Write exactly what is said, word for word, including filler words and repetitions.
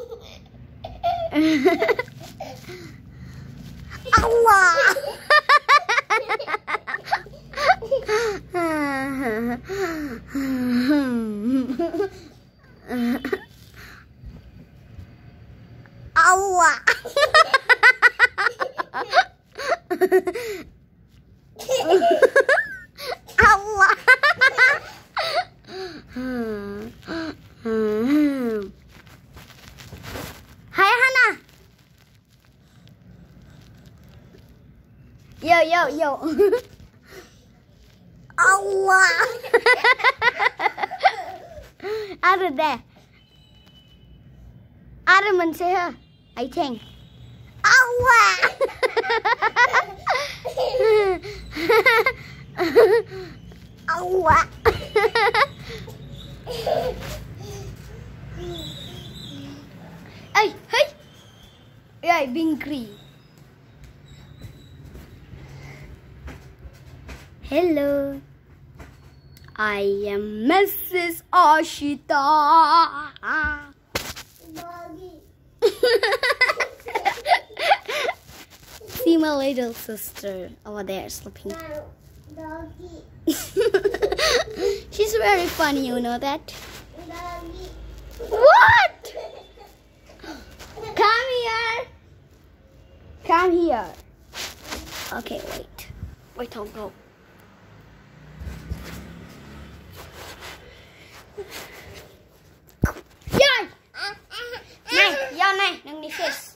Allah. Allah. Allah. Hi Aahana. Yo yo yo. Allah. Out of there. Out of here, I think. Allah. Allah. Hey, hey. Yeah, Binkri. Hello. I am Missus Aashita. See my little sister over there sleeping. Doggy. She's very funny, you know that? Doggy. What? Come here. Come here. Okay, wait. Wait, I'll go. Này, giờ này, đừng đi face.